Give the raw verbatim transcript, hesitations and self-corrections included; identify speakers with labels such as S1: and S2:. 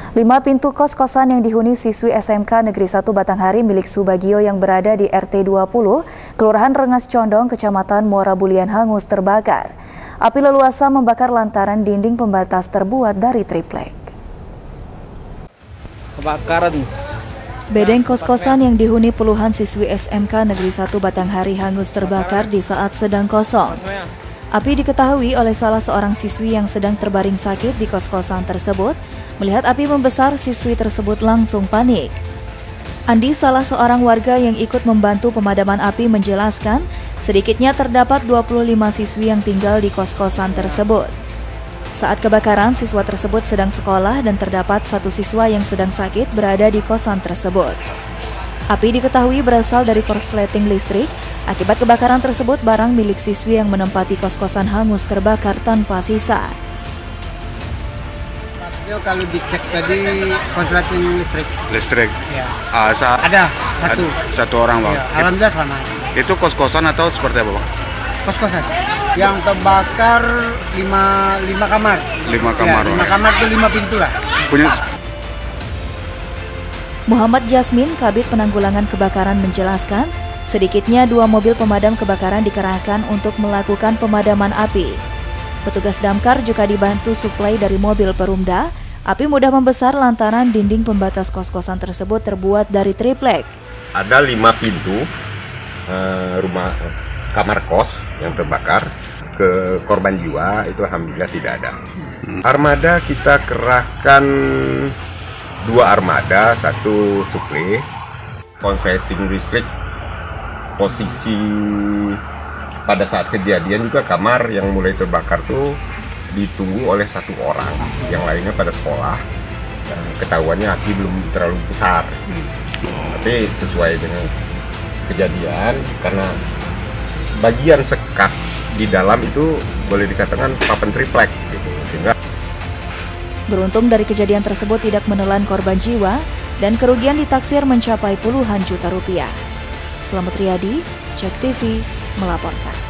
S1: Lima pintu kos-kosan yang dihuni siswi S M K Negeri satu Batanghari milik Subagio yang berada di R T dua puluh, Kelurahan Rengas Condong, Kecamatan Muara Bulian hangus terbakar. Api leluasa membakar lantaran dinding pembatas terbuat dari triplek.
S2: Kebakaran.
S1: Bedeng kos-kosan yang dihuni puluhan siswi S M K Negeri satu Batanghari hangus terbakar di saat sedang kosong. Api diketahui oleh salah seorang siswi yang sedang terbaring sakit di kos-kosan tersebut. Melihat api membesar, siswi tersebut langsung panik. Andi, salah seorang warga yang ikut membantu pemadaman api, menjelaskan sedikitnya terdapat dua puluh lima siswi yang tinggal di kos-kosan tersebut. Saat kebakaran, siswa tersebut sedang sekolah dan terdapat satu siswa yang sedang sakit berada di kosan tersebut. Api diketahui berasal dari korsleting listrik. Akibat kebakaran tersebut, barang milik siswi yang menempati kos-kosan hangus terbakar tanpa sisa.
S3: Kalau dicek tadi korsleting listrik.
S4: Listrik.
S3: Ya.
S4: Uh, saat
S3: ada satu.
S4: Ada, satu orang bang.
S3: Ya, alhamdulillah selamat.
S4: Itu kos-kosan atau seperti apa bang?
S3: Kos-kosan. Yang terbakar lima lima kamar.
S4: Lima kamar.
S3: Ya, lima kamar itu lima pintu lah.
S4: Punya.
S1: Muhammad Jasmin, Kabid Penanggulangan Kebakaran, menjelaskan sedikitnya dua mobil pemadam kebakaran dikerahkan untuk melakukan pemadaman api. Petugas damkar juga dibantu suplai dari mobil Perumda. Api mudah membesar lantaran dinding pembatas kos-kosan tersebut terbuat dari triplek.
S5: Ada lima pintu uh, rumah kamar kos yang terbakar. Ke korban jiwa itu alhamdulillah tidak ada. Armada kita kerahkan dua armada, satu suplai. Konsleting listrik posisi pada saat kejadian juga kamar yang mulai terbakar tuh ditunggu oleh satu orang, yang lainnya pada sekolah. Dan ketahuannya api belum terlalu besar, tapi sesuai dengan kejadian karena bagian sekat di dalam itu boleh dikatakan papan triplek, gitu. Sehingga
S1: beruntung dari kejadian tersebut tidak menelan korban jiwa dan kerugian ditaksir mencapai puluhan juta rupiah. Selamat Riyadi, Cek T V melaporkan.